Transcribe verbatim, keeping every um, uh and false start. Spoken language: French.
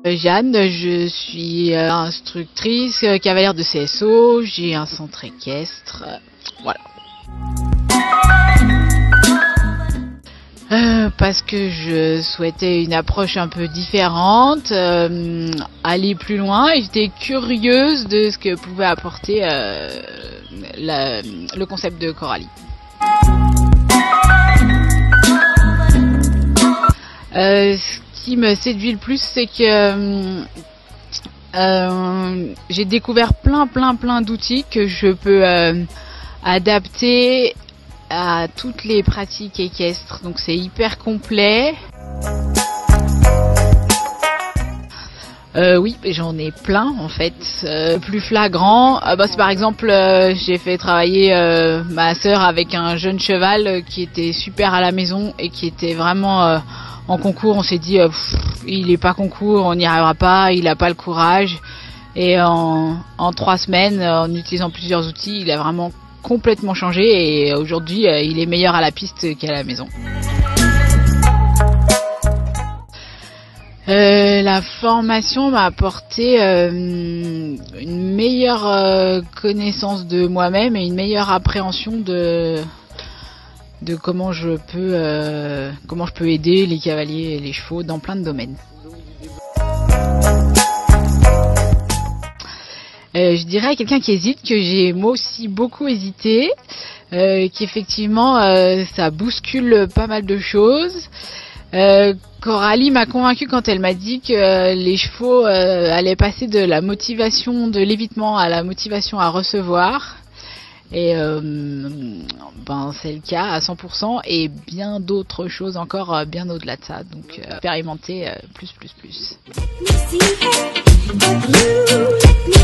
Jeanne, je suis instructrice cavalière de C S O, j'ai un centre équestre, voilà. Euh, parce que je souhaitais une approche un peu différente, euh, aller plus loin, et j'étais curieuse de ce que pouvait apporter euh, la, le concept de Coralie. Euh, ce qui me séduit le plus, c'est que euh, j'ai découvert plein plein plein d'outils que je peux euh, adapter à toutes les pratiques équestres, donc c'est hyper complet. Euh, oui, j'en ai plein en fait. Euh, plus flagrant, euh, bah, c'est par exemple, euh, j'ai fait travailler euh, ma sœur avec un jeune cheval euh, qui était super à la maison et qui était vraiment euh, en concours. On s'est dit, euh, pff, il est pas concours, on n'y arrivera pas, il a pas le courage. Et en, en trois semaines, en utilisant plusieurs outils, il a vraiment complètement changé et aujourd'hui euh, il est meilleur à la piste qu'à la maison. Euh, la formation m'a apporté euh, une meilleure euh, connaissance de moi-même et une meilleure appréhension de de comment je peux euh, comment je peux aider les cavaliers et les chevaux dans plein de domaines. Euh, je dirais à quelqu'un qui hésite que j'ai moi aussi beaucoup hésité, euh, qu'effectivement euh, ça bouscule pas mal de choses. Euh, Coralie m'a convaincue quand elle m'a dit que euh, les chevaux euh, allaient passer de la motivation de l'évitement à la motivation à recevoir. Et euh, ben c'est le cas à cent pour cent et bien d'autres choses encore euh, bien au-delà de ça. Donc euh, expérimenter euh, plus plus plus.